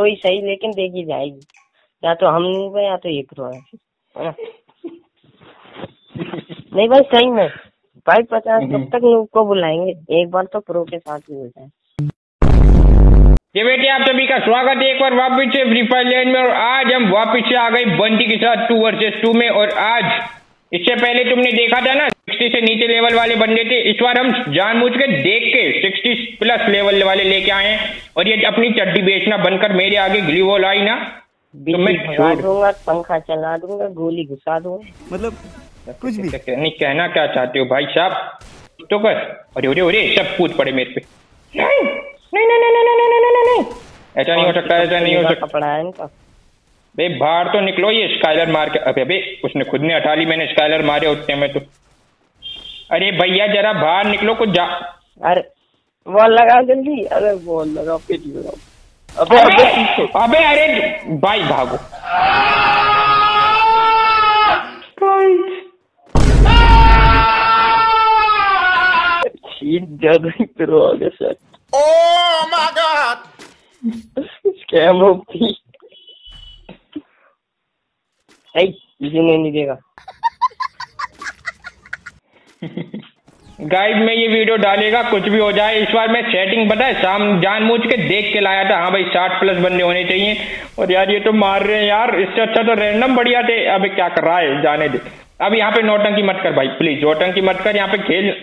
तो ही सही, लेकिन देखी जाएगी, या तो हम नहीं पे या तो एक तो है। नहीं भाई सही में भाई 50 कब तक नूब को बुलाएंगे, एक बार तो प्रो के साथ ही हो जाए। ये बेटे आप सभी का स्वागत है एक बार वापिस से फ्री फायर लैंड में। और आज हम वापिस से आ गए बंटी के साथ 2 वर्सेस 2 में। और आज इससे पहले तुमने देखा था ना 60 से नीचे लेवल वाले बंदे थे, इस बार हम जानबूझ के देख के 60 प्लस लेवल वाले लेके आए हैं। और ये अपनी चड्डी बेचना बनकर मेरे आगे ग्लू वॉल आई ना तो मैं भगा दूंगा, पंखा चला दूंगा, गोली घुसा दूंगा, मतलब कुछ भी नहीं। कहना क्या चाहते हो भाई साहब तो कर। अरे अरे अरे सब कूद पड़े मेरे पे। नहीं नहीं नहीं नहीं नहीं नहीं नहीं नहीं, ऐसा नहीं हो सकता, ऐसा नहीं हो सकता। कपड़ा है इनका बे बाहर तो निकलो, ये स्काइलर मार के। अबे अबे उसने खुद ने हटा ली, मैंने स्काइलर मारे उठने में तो। अरे भैया जरा बाहर निकलो कुछ जा। अरे बॉल लगा जल्दी, अरे बॉल लगाओ, पिट लगाओ। अबे अबे अबे अरे भाई भागो। प्रो हो गया sir. Oh my god, scam होती किसी ने नहीं देगा। गाइस मैं ये वीडियो डालेगा कुछ भी हो जाए, इस बार मैं सेटिंग पता है शाम जानबूझ के देख के लाया था। हाँ भाई 60 प्लस बंदे होने चाहिए। और यार ये तो मार रहे हैं यार, इससे अच्छा तो रैंडम बढ़िया थे। अबे क्या कर रहा है, जाने दे। अब यहाँ पे नौटंकी मत कर भाई प्लीज, नौटंकी मत कर। यहाँ पे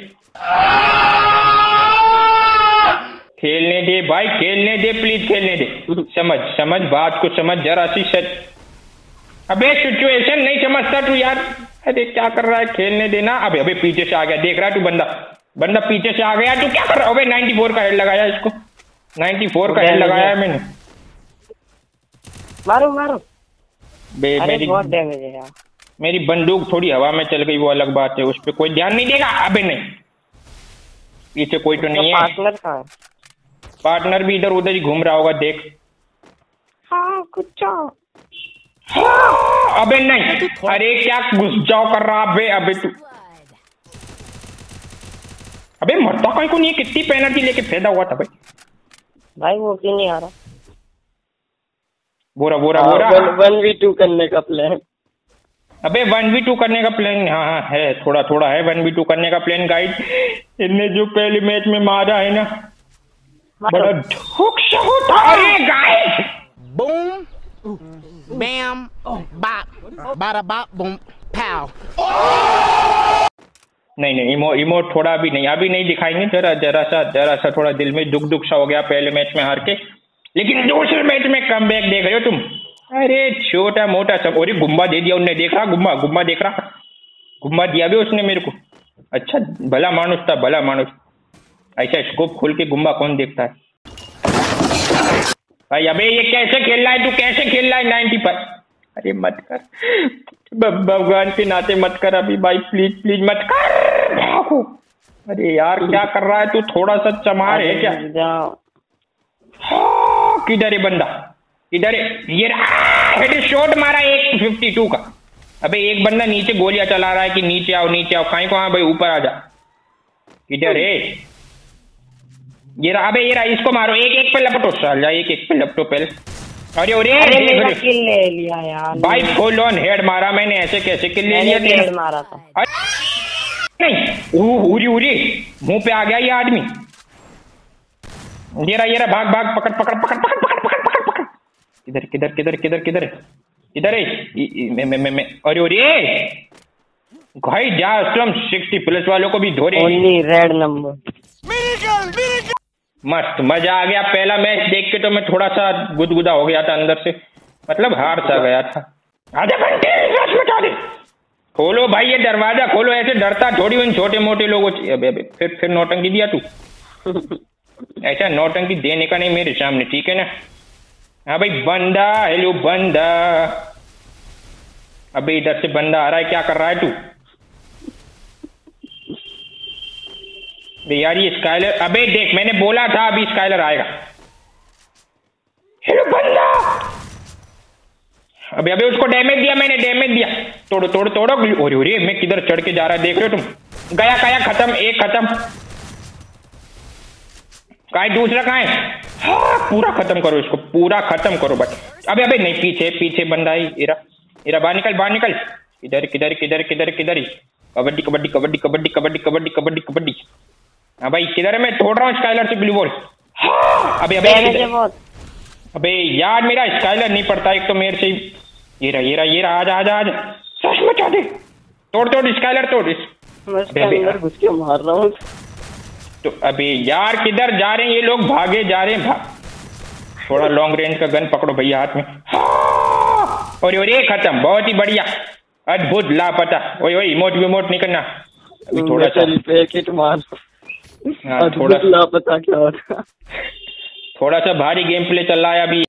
खेलने दे भाई, खेलने दे प्लीज, खेलने दे। समझ बात को समझ जरा सी अबे सिचुएशन नहीं समझता तू यार। अरे क्या कर रहा है, खेलने देना। अबे अबे पीछे से आ गया, देख रहा है तू, बंदा पीछे से आ गया। तू क्या कर रहा है? अबे 94 का हेड लगाया इसको, 94 का हेड लगाया है मैंने। मारो मारो। मेरी बहुत डैमेज है यार। मेरी बंदूक थोड़ी हवा में चल गई, वो अलग बात है, उस पर कोई ध्यान नहीं देगा। अबे नहीं, पीछे कोई तो नहीं है। पार्टनर कहाँ है? पार्टनर भी इधर उधर ही घूम रहा होगा, देख। हाँ कुछ अबे नहीं, अरे क्या घुस जाओ कर रहा। अबे तू अबे मरता कहीं को नहीं है। कितनी पेनल्टी लेके फायदा हुआ था भाई वो क्यों नहीं आ रहा? बोरा 1v2 करने का प्लान। अबे 1v2 करने का प्लान, हाँ है, थोड़ा थोड़ा है 1v2 करने का प्लान। गाइड इनने जो पहले मैच में मारा है ना, बड़ा धोखा होता। अरे गाइड बूम बैम बाप बारा बाप बूम पाव। नहीं इमोट थोड़ा अभी नहीं दिखाएंगे। जरा सा थोड़ा दिल में दुख सा हो गया पहले मैच में हार के, लेकिन दूसरे मैच में कमबैक देख रहे हो तुम। अरे छोटा मोटा सब। और गुम्बा दे दिया उनने, देख रहा गुम्बा देख रहा, गुम्बा दिया भी उसने मेरे को। अच्छा भला मानुस था, भला मानुस। ऐसा स्कोप खोल के गुम्बा कौन देखता है भाई? अबे ये कैसे खेल रहा है तू, कैसे खेल रहा है 90 पर? अरे मत कर भगवान के नाते मत कर अभी भाई, प्लीज मत कर। अरे यार क्या कर रहा है तू, थोड़ा सा चमार है क्या? किधर है बंदा, किधर है? ये हेड शॉट मारा 152 का। अबे एक बंदा नीचे गोलियां चला रहा है कि नीचे आओ कहीं को। हाँ भाई ऊपर आ जा। किधर है ये रहा? अबे ये रहा, इसको मारो। एक पे लपटो साल जा, एक पे लपटो पहले। अरे किल ले लिया यार भाई, फुल ऑन हेड मारा मैंने। ऐसे कैसे किल ले लिया? हेड मारा था। नहीं उरी मुंह पे आ गया ये आदमी। ये रहा भाग पकड़। किधर है? अरे भाई जा तुम 60 प्लस वालों को भी धोरे। Only red number. मस्त मजा आ गया। पहला मैच देख के तो मैं थोड़ा सा गुदगुदा हो गया था अंदर से, मतलब हार सा गया था। आजा घंटे बता दे, खोलो भाई ये दरवाजा खोलो। ऐसे डरता थोड़ी उन छोटे मोटे लोगों से। अबे फिर नौटंकी दिया तू। ऐसा नौटंकी देने का नहीं मेरे सामने, ठीक है ना? हाँ भाई बंदा, हेलो बंदा। अबे इधर से बंदा आ रहा है, क्या कर रहा है तू? यार ये स्काइलर, अबे देख मैंने बोला था अभी स्काइलर आएगा। हेलो बंदा। अबे उसको डैमेज दिया मैंने, डैमेज दिया। तोड़ो। अरे मैं किधर चढ़ के जा रहा है देख रहे हो तुम? गया खत्म, एक खत्म। कहाँ है दूसरा? कहाँ है? हाँ पूरा खत्म करो इसको, पूरा खत्म करो भाई। अबे अबे नहीं, पीछे पीछे बंदा है। इरा इरा बाहर निकल, बाहर निकल। किधर किधर किधर किधर किधर ही? कबड्डी कबड्डी कबड्डी कबड्डी कबड्डी कबड्डी कबड्डी कबड्डी। हाँ भाई किधर है? मैं तोड़ रहा हूँ स्काइलर से ग्लू बॉल। हाँ अबे अबे अबे यार मेरा स्काइलर नहीं पड़ता एक तो मेरे से। ये रहा ये रहा ये रहा, आजा आजा आजा, सच मचा दे। तोड़ तोड़ स्काइलर तोड़ इस। मैं इसके अंदर घुस के मार रहा हूँ। तो अबे यार किधर जा रहे हैं ये लोग? भागे जा रहे हैं भाग। थोड़ा लॉन्ग रेंज का गन पकड़ो भैया हाथ में। हाँ! और ये खत्म, बहुत ही बढ़िया, अद्भुत, लापता। ओए ओए इमोट विमोट नहीं करना अभी, थोड़ा सा पैकेट मार। हाँ, थोड़ा लापता क्या होता? थोड़ा सा भारी गेम प्ले चल रहा है अभी।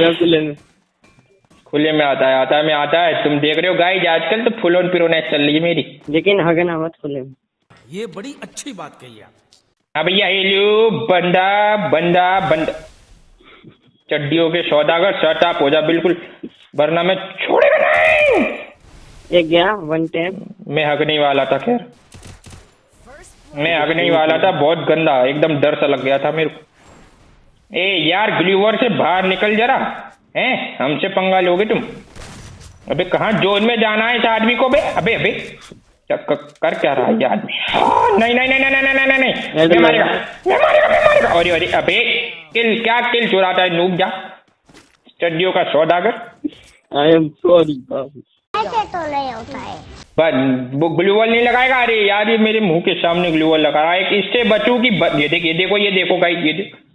खुले में आता है में आता है। तुम देख रहे हो गाइस आजकल तो फुल ऑन पिरोनेट चल रही है मेरी। लेकिन हगना मत खुले में। ये बड़ी अच्छी बात कही आप। हाँ भैया हेलो, बंदा बंदा बंदा, चड्डियों के सौदागर शट अप हो जा बिल्कुल, वरना मैं छोड़ेगा नहीं। एक गया वन टैप। मैं हगने वाला था, खैर मैं हगने वाला था, बहुत गंदा एकदम डर सा लग गया था मेरे को। ए यार ग्लूवर से बाहर निकल जरा, हैं हमसे पंगा लोगे तुम? अबे कहाँ जोन में जाना है इस आदमी को बे? अबे अबे कर क्या रहा है ये आदमी? नहीं नहीं नहीं नहीं नहीं नहीं नहीं, मैं मारेगा मैं मारेगा मैं मारेगा। अरे अरे अबे किल, क्या किल चुराता है नूब जा, चड्डियों का सौदागर। आई एम सॉरी बाबू। ऐसे तो नहीं होता है। बस वो ग्लूवल नहीं लगाएगा? अरे यार ये मेरे मुंह के सामने ग्लूवल लगा रहा है, इससे बचू की ये देख ये देखो ये देखो गाइस ये देखो।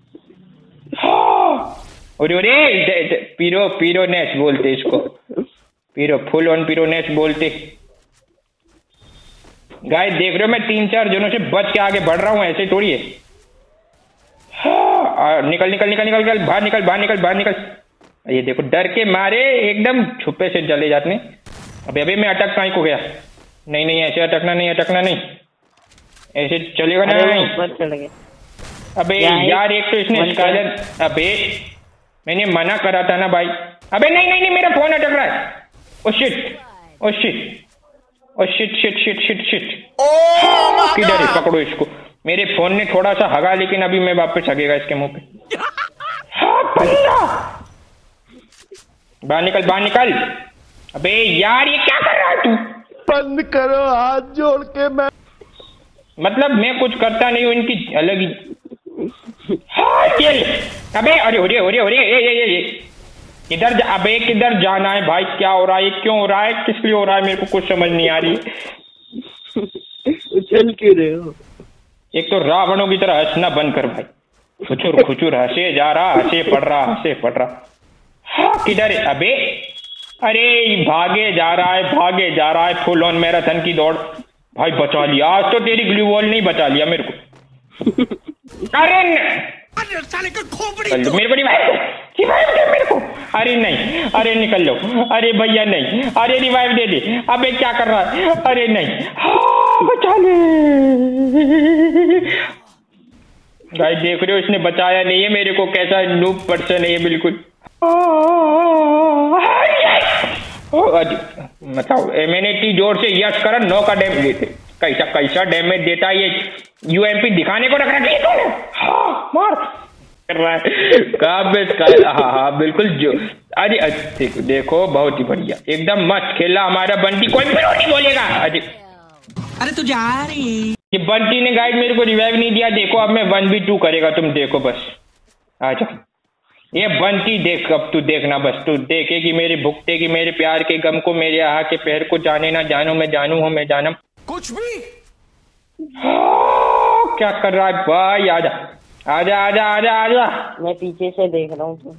अरे अरे पीरो पीरोनेस बोलते इसको, पीरो फुल ऑन पिरोनेस बोलते। गाइस देख रहे हो मैं 3-4 जनों से बच के आगे बढ़ रहा हूँ, ऐसे थोड़ी है। निकल निकल निकल निकल निकल, बाहर निकल बाहर निकल बाहर निकल। ये देखो डर के मारे एकदम छुपे से चले जाते हैं। अबे अबे मैं अटक कहीं को गया? नहीं नहीं ऐसे अटकना नहीं, अटकना नहीं, ऐसे चलेगा ना नहीं। ऊपर चढ़ गए। अबे यार एक तो इसने स्काइलर, अबे मैंने मना करा था ना भाई। अबे नहीं नहीं नहीं मेरा फोन अटक रहा है। Oh shit oh shit oh shit shit shit shit shit. किधर है? पकड़ो इसको। मेरे फोन ने थोड़ा सा हगा, लेकिन अभी मैं वापस हगेगा इसके मुंह पे। हाँ बंदा बाहर निकल बाहर निकल। अबे यार ये क्या कर रहा है तू? बंद करो हाथ जोड़ के। मैं मतलब मैं कुछ करता नहीं हूँ, इनकी अलग ही। हाँ चल। अबे अरे अरे अरे अरे ये किधर अबे किधर जाना है भाई? क्या हो रहा है? क्यों हो रहा है? किस लिए हो रहा है? मेरे को कुछ समझ नहीं आ रही। चल क्यों रहे हो? एक तो रावणों की तरह हंसना बंद कर भाई। खुचुर खुचुर हंसे जा रहा, हंसे पड़ रहा, हंसे पड़ रहा। हाँ किधर है? अबे अरे भागे जा रहा है, भागे जा रहा है, फुल ऑन मैराथन की दौड़। भाई बचा लिया आज तो, तेरी ग्लू वॉल नहीं बचा लिया मेरे को। अरे मेरे को रिवाइव दे मेरे को। अरे नहीं, अरे निकल लो, अरे भैया नहीं, अरे रिवाइव दे दे। अबे क्या कर रहा है? अरे नहीं, हाँ बचा ले। गाइस देख रहे हो इसने बचाया नहीं है मेरे को, कैसा नूब पर्सन है ये बिल्कुल। मतलब मैंने इतनी जोर से यश करा, 9 का डैमेज देते। कैसा कैसा डैमेज देता है ये? यूएमपी दिखाने को रख रखी है तूने। हाँ मार कर रहा है कहाँ? हाँ हाँ बिल्कुल जो। अरे देखो बहुत ही बढ़िया, एकदम मस्त खेला हमारा बंटी, कोई भी नहीं बोलेगा। अरे तू जा रही। ये बंटी ने गाइड मेरे को रिवाइव नहीं दिया। देखो अब मैं 1v2 करेगा, तुम देखो बस। आजा ये बंटी देख, अब तू देखना बस, तू देखेगी मेरे भुगतेगी मेरे प्यार के गम को, मेरे आहा के पैर को। जाने ना जानू मैं जानू हूँ मैं जानम कुछ भी। क्या कर रहा है भाई? आजा आजा आजा आजा आजा। मैं पीछे से देख रहा हूँ।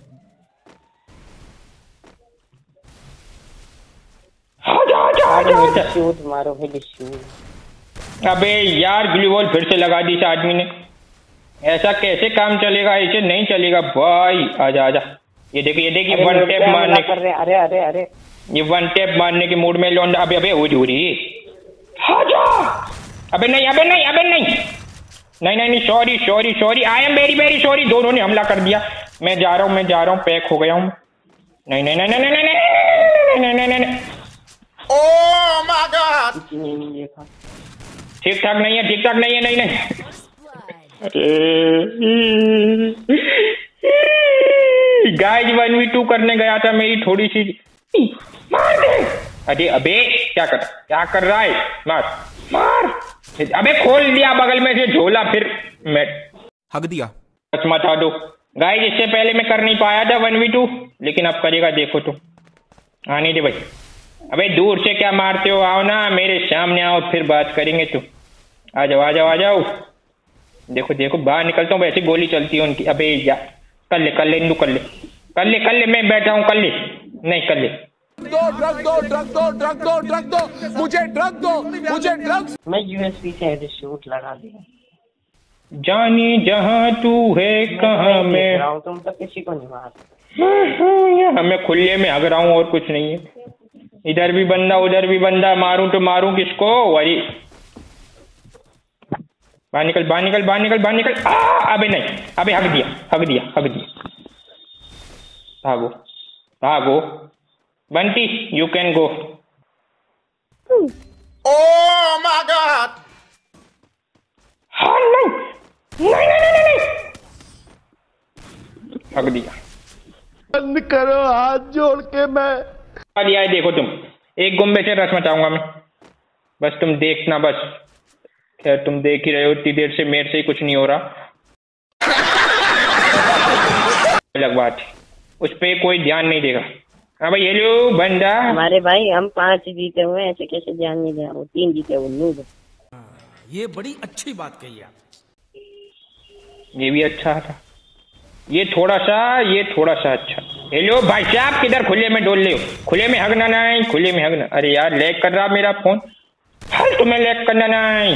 आजा आजा आजा आजा। शूट मारो फिर शूट। अबे यार ग्लू वॉल फिर से लगा दी इस आदमी ने। ऐसा कैसे काम चलेगा? ऐसे नहीं चलेगा भाई। आजा आजा। ये देखिए वन टैप मारने कर रहे। अरे अरे अरे ये वन टैप मारने के मूड में लौंडा। अबे अबे उड़ी आजा। अबे नहीं अबे नहीं अबे नहीं नहीं नहीं नहीं, sorry sorry sorry, I am very very sorry. दोनों ने हमला कर दिया। मैं जा रहा हूँ, पैक हो गया हूँ। नहीं नहीं नहीं नहीं नहीं नहीं नहीं नहीं नहीं, ओह माय गॉड। ठीक ठाक नहीं है, ठीक ठाक नहीं है। नहीं नहीं गाइस 1v2 करने गया था, मेरी थोड़ी सी मार दे। अरे अबे क्या कर रहा है? मार अबे खोल दिया बगल में से झोला, फिर मैं हक दिया। बस मचा दो गाइस। इससे पहले मैं कर नहीं पाया था 1v2, लेकिन अब करेगा, देखो तो। आने दे भाई। अबे दूर से क्या मारते हो? आओ ना मेरे सामने आओ, फिर बात करेंगे। तो आ जाओ। देखो बाहर निकलता हूँ, वैसे गोली चलती है उनकी। अबे या कर ले, मैं बैठा हूँ, कर ले। नहीं कर ले। ड्रग दो, मुझे ड्रग्स। मैं यूएसबी से हेडशॉट लगा दिया। जाने जहाँ तू है कहाँ मैं, तुम तो किसी को नहीं मार। मैं खुले में हग रहा हूँ और कुछ नहीं है। इधर भी बंदा उधर भी बंदा, मारूं तो मारूं किसको? अरे बाहर निकल। अबे नहीं, अबे हग दिया। भागो Bunty, you can go. Oh my god. हाँ नहीं। हग दिया। बंद करो हाथ जोड़ के। मैं दिया है, देखो तुम। एक गुम्बे से रस मचाऊंगा मैं, बस तुम देखना। बस खैर तुम देख ही रहे हो, इतनी देर से मेरे से ही कुछ नहीं हो रहा। अलग बात है, उस पे कोई ध्यान नहीं देगा। हाँ भाई, हेलो बंदा। हमारे भाई हम 5 जीते हुए, ऐसे कैसे ध्यान नहीं दिया? वो 3 जीते, वो नूब। ये बड़ी अच्छी बात कही आप। ये भी अच्छा था, ये थोड़ा सा अच्छा। हेलो भाई साहब, किधर खुले में डोल ले हो? खुले में हगना नहीं, खुले में हगना। अरे यार लैग कर रहा मेरा फोन। हल तुम्हें लैग करना नहीं।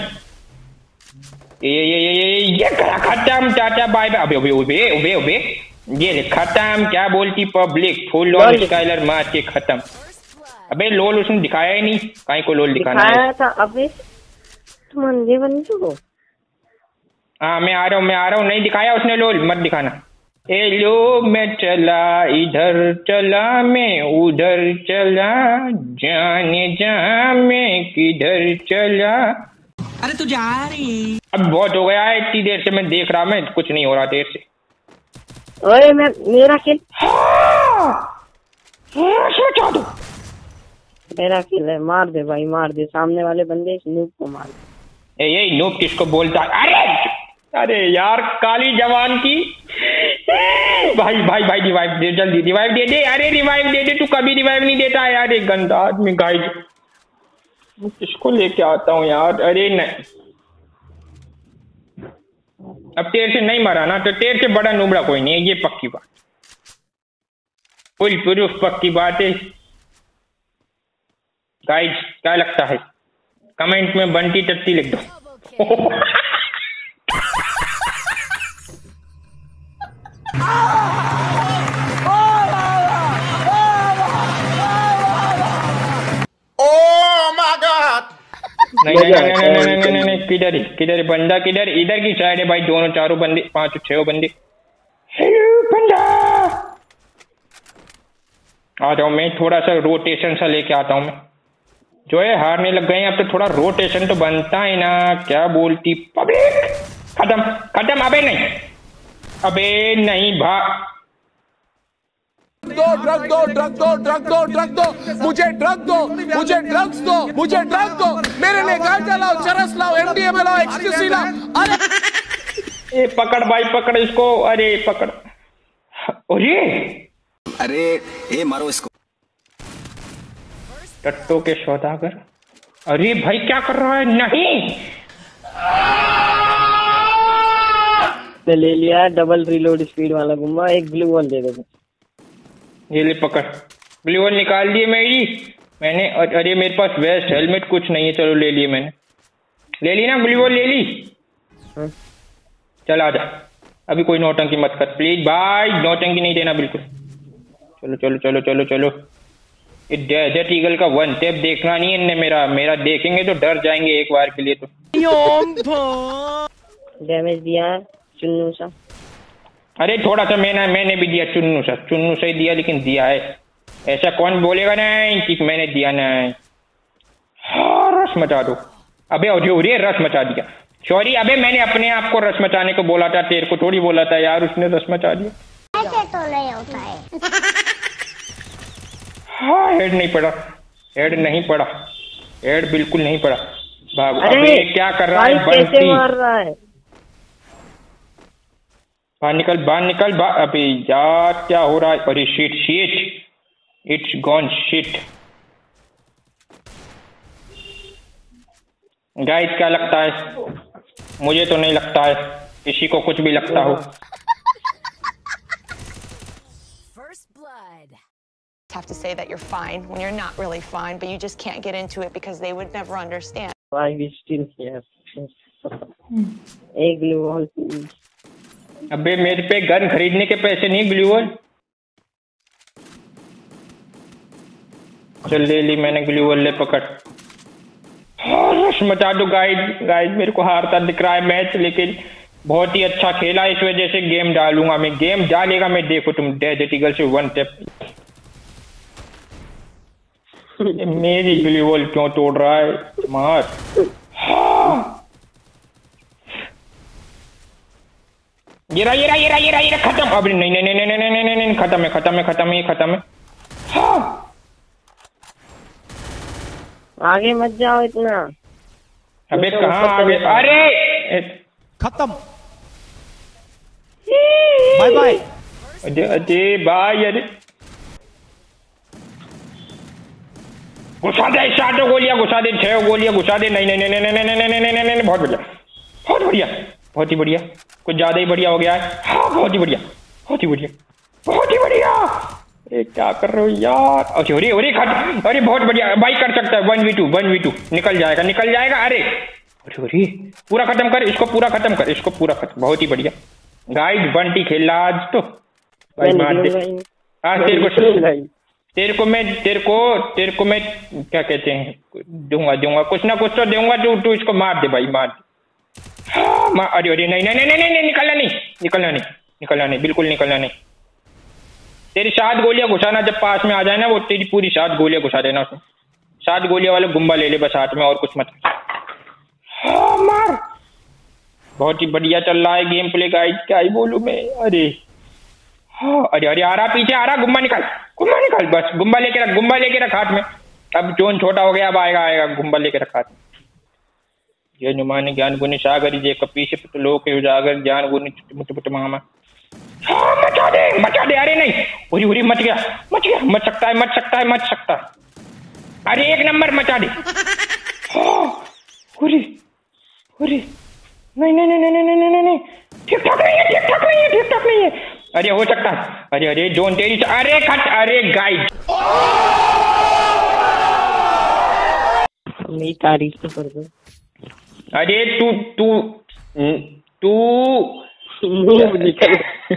ये खत्म, टाटा बाय बाय। अबे ये खत्म। क्या बोलती पब्लिक? फुल ऑन स्काइलर मार के खत्म। अबे लोल उसने दिखाया ही नहीं, काहे को लोल दिखाया था? अबे तुम अंधे बंदे हो। हाँ मैं आ रहा हूँ। नहीं दिखाया उसने लोल, मत दिखाना। लो मैं चला इधर चला, मैं उधर चला, जाने जा मैं किधर चला। अरे तू जा रही। अब बहुत हो गया है, इतनी देर से मैं देख रहा, मैं कुछ नहीं हो रहा देर से। ओए मेरा किल। सोचा दो, मेरा किल है। मार दे भाई, मार दे सामने वाले बंदे, इस नूब को मार दे। ये नूब किसको बोलता है? अरे यार काली जवान की। भाई रिवाइव दे, जल्दी रिवाइव दे दे। अरे रिवाइव दे दे, तू कभी रिवाइव नहीं देता यार, एक गंदा आदमी। गाइस किसको लेके आता हूँ यार? अरे नहीं, अब तेरे से नहीं मरा ना, तो तेरे से बड़ा नुबड़ा कोई नहीं है, ये पक्की बात, फुल प्रूफ पक्की बात है। गाइस क्या लगता है? कमेंट में बंटी टट्टी लिख दो। नहीं, किधर बंदा, किधर? इधर की साइड है भाई, दोनों चारों बंदे, 5-6 बंदे। बंदा आ जाओ, मैं थोड़ा सा रोटेशन सा लेके आता हूँ मैं। जो है हारने लग गए हैं, अब तो थोड़ा रोटेशन तो बनता है ना। क्या बोलती पब्लिक? खत्म। अबे नहीं भाग। ड्रग दो, मुझे ड्रग्स दो, मेरे लिए गांजा लाओ, चरस लाओ, MDMA लाओ, एक्सटेसी लाओ। अरे पकड़ भाई, पकड़ इसको। अरे पकड़। अरे मारो इसको। टट्टो के सौदागर। अरे भाई क्या कर रहा है? नहीं ले लिया डबल रिलोड स्पीड वाला गुम्बा। एक ब्लू वॉल दे दो। ये ले पकड़, ब्लू वॉल निकाल दिए मैंने। अरे मेरे पास वेस्ट हेलमेट कुछ नहीं है, चलो ले लिए मैंने। ले ली ना ब्लू वॉल, ले ली। चल आजा, अभी कोई नौटंकी मत कर प्लीज भाई, नौटंकी नहीं देना बिल्कुल। चलो। ये डेजर्ट ईगल का 1 टैप देखना नहीं है मेरा देखेंगे तो डर जाएंगे एक बार के लिए। तो डैमेज दिया है चुन्नू सा। अरे थोड़ा सा मैंने भी दिया, चुन्नू सा ही दिया, लेकिन दिया है। ऐसा कौन बोलेगा नहीं कि मैंने दिया नहीं। हाँ, रस मचा दो। अबे रस मचा दिया। सॉरी, अबे मैंने अपने आप को रस मचाने को बोला था, तेरे को थोड़ी बोला था यार, उसने रस मचा दिया। ऐसे तो नहीं होता है। हाँ हेड नहीं पड़ा, हेड नहीं पड़ा, हेड बिल्कुल नहीं पड़ा। भाग। अरे अबे क्या कर रहा है कैसे बंटी? मार रहा है? बाहर निकल, बाहर निकल, अबे यार क्या हो रहा है? अरे shit shit, it's gone shit. Guys क्या लगता है? मुझे तो नहीं लगता है किसी को कुछ भी लगता हो। Have to say that you're fine when you're not really fine, but you just can't get into it because they would never understand. Why we still here? एक ग्लू वॉल। अबे मेरे पे गन खरीदने के पैसे नहीं ग्लू वॉल। चल ले ली मैंने ग्लू वॉल, ले पकड़। रश मचा दो गाइस। गाइस मेरे को हारता दिख रहा है मैच, लेकिन बहुत ही अच्छा खेला, इस वजह से गेम डालूंगा मैं। गेम डालेगा मैं, देखो तुम। डेजर्ट ईगल से 1 टैप। मेरी ग्लू वॉल क्यों तोड़ रहा है? मार। ये रहा खत्म। अब नहीं नहीं नहीं नहीं नहीं नहीं नहीं, खत्म है, खत्म है, खत्म है, खत्म है। आगे मत जाओ इतना। अबे कहाँ आगे? अरे खत्म। Bye bye. अरे बाय। अरे घुसा दे, 7 गोलियां घुसा दे, 6 गोलियां घुसा दे। नहीं नहीं नहीं नहीं नहीं नहीं नहीं नहीं नहीं, बहुत बढ़िया, बहुत बढ़िया, बहुत ही बढ़िया। कुछ ज्यादा ही बढ़िया हो गया है। हाँ बहुत ही बढ़िया, बहुत ही बढ़िया, बहुत ही बढ़िया। अरे क्या कर रहे हो यार? अच्छा अरे अरे खत्म। अरे बहुत बढ़िया भाई, कर सकता है 1v2 निकल जाएगा, निकल जाएगा। अरे अरे अरे पूरा खत्म कर इसको, पूरा खत्म कर इसको, पूरा खत्म। बहुत ही बढ़िया गाइस, बंटी खेला आज तो भाई। मार दे आज तेरे को मैं क्या कहते हैं, दूंगा कुछ ना कुछ तो दूंगा। तू इसको मार दे भाई, मार दे। हाँ अरे अरे नहीं नहीं नहीं नहीं, निकलना नहीं, बिल्कुल निकलना नहीं। तेरी 7 गोलियां घुसाना, जब पास में आ जाए ना वो, तेरी पूरी 7 गोलियां घुसा देना उसमें। 7 गोलियां वाला गुम्बा ले ले बस हाथ में, और कुछ मत। हाँ मार। बहुत ही बढ़िया चल रहा है गेम प्ले गाइस, क्या ही बोलूं मैं। अरे हाँ अरे अरे आ रहा, पीछे आ रहा। गुम्बा निकाल बस। गुम्बा लेके रख हाथ में। अब जोन छोटा हो गया, अब आएगा। गुम्बा लेके रख हाथ में। ये नुमान ज्ञान गुनि सागर जे कपी से पुतलो के उजागर ज्ञान गुनि मुट मामा। हाँ मचा दे। अरे नहीं, उरी मच गया, मच सकता है। अरे 1 नंबर मचा दे। हाँ उरी नहीं, ठीक ठाक नहीं है। अरे हो सकता है। अरे जोन तेरी। अरे खट। अरे गाइस मेरी तारीफ तो कर दो। अरे तू निकल।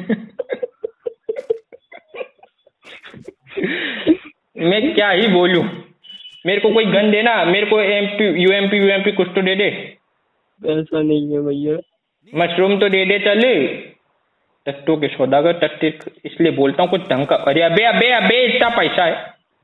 मैं क्या ही बोलूं। मेरे को कोई गन देना, मेरे को यूएमपी कुछ तो दे दे। ऐसा नहीं है भैया। मशरूम तो दे दे। चले टट्टू के सौदागर, टट्टे इसलिए बोलता हूँ कुछ ढंग का। अरे अबे इतना पैसा है।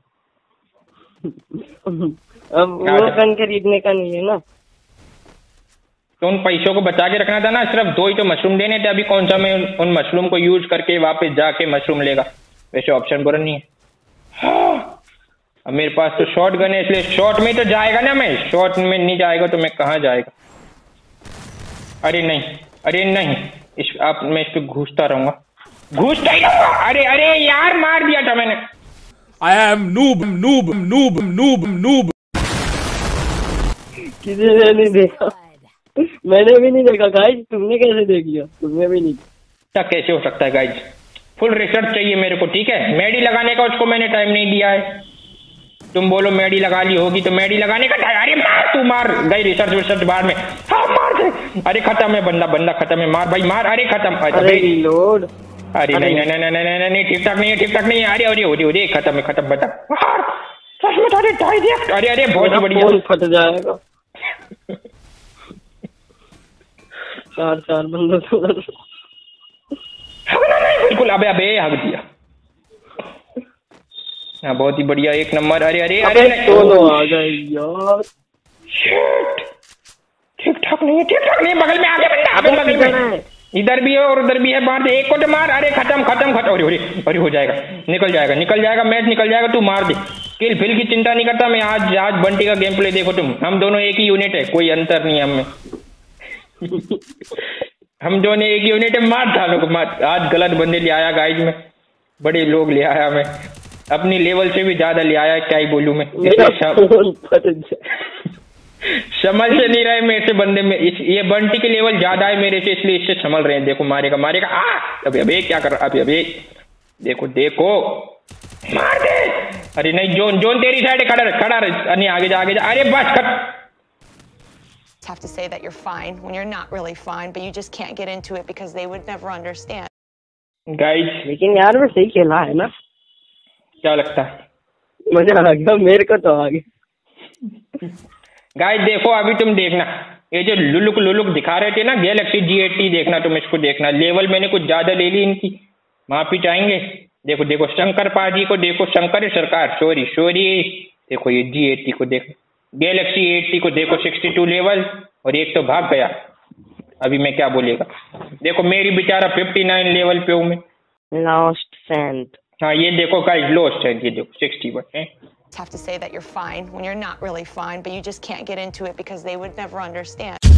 अब वो गन खरीदने का नहीं है ना, तो उन पैसों को बचा के रखना था ना। सिर्फ 2 ही तो मशरूम देने थे। अभी कौन सा मैं उन मशरूम को यूज करके वापस जाके मशरूम लेगा? वैसे ऑप्शन बुरा नहीं है। हाँ अब मेरे पास तो शॉर्ट गन है, इसलिए शॉर्ट में तो जाएगा ना। मैं शॉर्ट में नहीं जाएगा तो मैं कहाँ जाएगा? अरे नहीं, मैं इस पे घुसता रहूंगा, ही रहूंगा। अरे यार मार दिया था मैंने। I am noob. किसी ने नहीं देखा। मैंने भी नहीं देखा गाइस। तुमने कैसे देख लिया? तुमने भी नहीं। क्या कैसे हो सकता है गाइस? फुल रिसर्च चाहिए मेरे को, ठीक है। मेडी लगाने का उसको मैंने टाइम नहीं दिया है। तुम बोलो मेडी लगा ली होगी तो मेडी लगाने का टाइम। अरे मार, तू मार गई। रिसर्च बाद में। हाँ मार दे। अरे खत्म है बंदा खत्म है। मार भाई मार। अरे खत्म। अरे लोड। अरे नहीं, ठीक ठाक नहीं है। अरे खत्म बता। अरे बहुत बढ़िया। फट जाएगा। 4 बंदों बिल्कुल। अबे हक दिया। हाँ बहुत ही बढ़िया, 1 नंबर। अरे दोनों आ गए यार। शिट, ठीक ठाक नहीं है। बगल में आ गया बंदा। अबे बगल में इधर भी है और उधर भी है, मार दे एक को तो मार। अरे खत्म खत्म खत्म। अरे अरे हो जाएगा, निकल जाएगा मैच निकल जाएगा। तू मार दे, किल फिल की चिंता नहीं करता मैं। आज बंटी का गेम प्ले देखो तुम, हम दोनों एक ही यूनिट है, कोई अंतर नहीं है हमें। हम दोनों एक यूनिट है। मार डालो को मार। आज गलत बंदे ले आया गाइज में, बड़े लोग ले आया मैं, अपनी लेवल से भी ज्यादा ले आया, क्या ही बोलूं मैं। संभल से नहीं रहे मेरे से बंदे में, ये बंटी की लेवल ज्यादा है मेरे से, इसलिए इससे संभल रहे हैं। देखो मारेगा अभी क्या कर रहा अभी देखो मार दे। अरे नहीं जोन तेरी साइड खड़ा रहे। नहीं आगे जा अरे बस खत्म। Have to say that you're fine when you're not really fine, but you just can't get into it because they would never understand. Guys लेकिन यार वो सही खेला है ना, क्या लगता है? मजा आ गया मेरे को तो। आगे गाइस देखो अभी तुम देखना, ये जो लुलुक दिखा रहे थे ना गैलेक्सी G80, देखना तुम इसको देखना। लेवल मैंने कुछ ज्यादा ले ली इनकी, माफी चाहेंगे। देखो शंकर पाजी को देखो, शंकर सरकार सॉरी। देखो ये G80 को देखो, गैलेक्सी 80 को देखो 62 लेवल, और एक तो भाग गया। अभी मैं क्या बोलेगा। देखो मेरी बेचारा 59 लेवल पे हूँ मैं। Lost cent. हाँ ये देखो गाइस लॉस्ट है, ये देखो 61 है। Have to say that you're fine when you're not really fine, but you just can't get into it because they would never understand.